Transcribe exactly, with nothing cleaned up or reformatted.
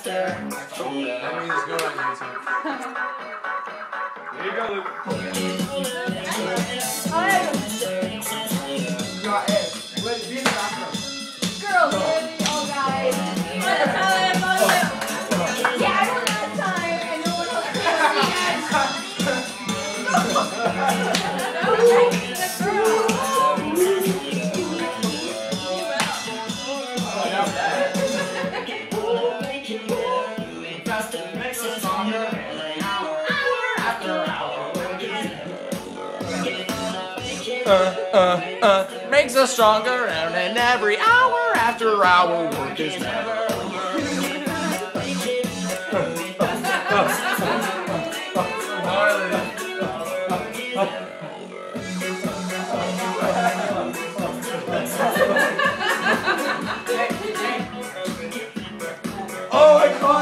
That means it's going on YouTube. Here you go, Luke. You got it. Let's be in the bathroom. Girls, baby, oh guys. What time? Yeah, I don't have time, and no one else can. Uh, uh, uh, makes us stronger, and every hour after hour work is never. Oh my God!